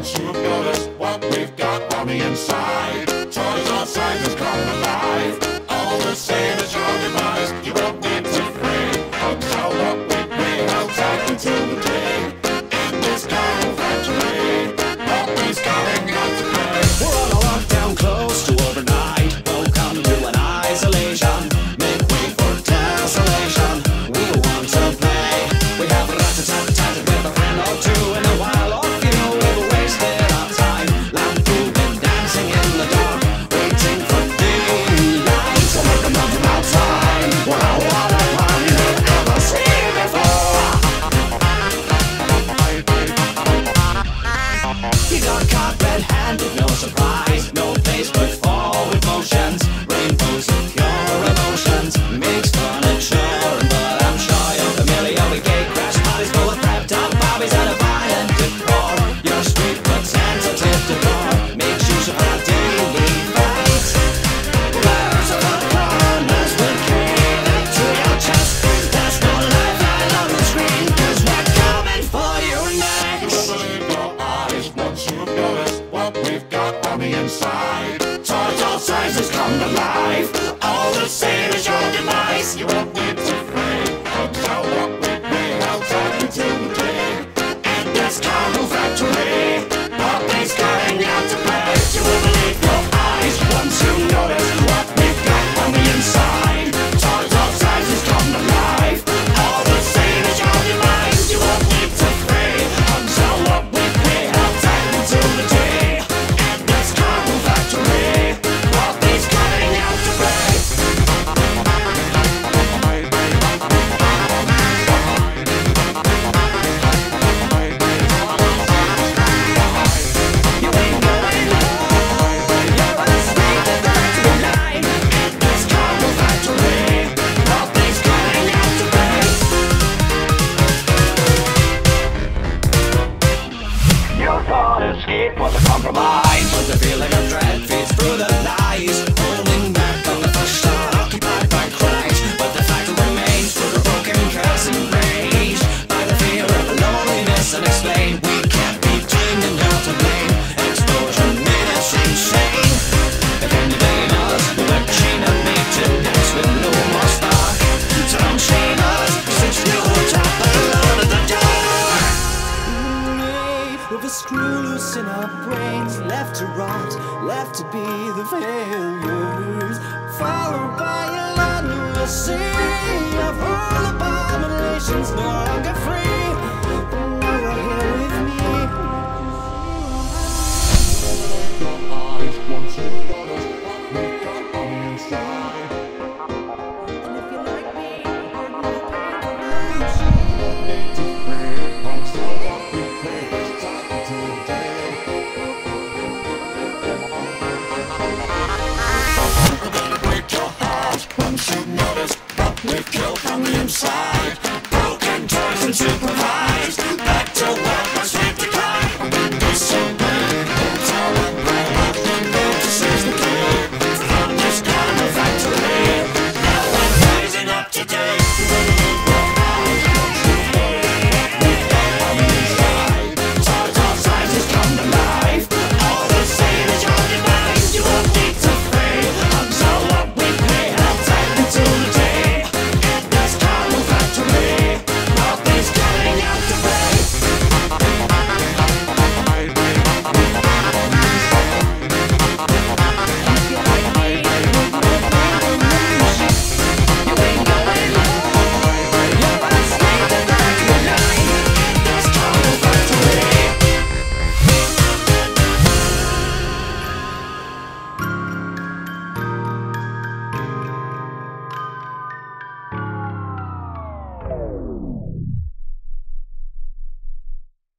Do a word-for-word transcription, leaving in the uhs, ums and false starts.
once you've noticed what we've got on the inside. Toys all sizes come alive, all the same as your demise. You won't need to fray, hugs held up with me outside until the day. In this carnal factory, Bobby's going out to play. We're on a lockdown close to overnight. Welcome to an isolation. Make way for desolation. We want to play. We have ratatat tatted with a friend or two. In a while off, you know we've wasted our time. Lampooned and dancing in the dark, waiting for daylight. So make them from outside. Wow, what a plan you've ever seen before. You got caught red-handed, no surprise. No place but forward motions. Rainbows of pure emotions. Makes fun of chore, but I'm sure you're familiar with gay crash parties full of prepped up barbies and a violent decor. Your street but sensitive decor makes use of our daily fight. There's a lot of corners will cave into your chest. There's no lifeline on the screen, 'cause we're coming for you next. Believe your eyes once you've noticed what we've got on the inside. Toys all sizes come to life, all the same as your demise. You won't need to fray, hugs held up with me outside until the day. In this carnal factory, Bobby's going out to play. You will believe your eyes once you notice what we've got on the inside. Toys all sizes come to life, all the same as your demise. You won't need to fray, hugs held up with me outside until the day. In this carnal factory, Bobby's going out to play. You ain't going home. You're asleep at the night. In this carnal factory, Bobby's going out to play. Your thought escape was a compromise, but the feeling of dread feeds through the lies, holding back on the first shot, occupied by Christ. But the fact remains, through the broken curse and rage, by the fear of loneliness unexplained. We can't be tamed and held to blame. Exposure made us insane. If any day us, we're chained and made to dance with no more spark. So don't shame us, since you tap alone at the door. With a screw loose in our brains, left to rot, left to be the failures, followed by a landless sea of all abominations, no longer free. But now you're here with me. Your eyes once you've noticed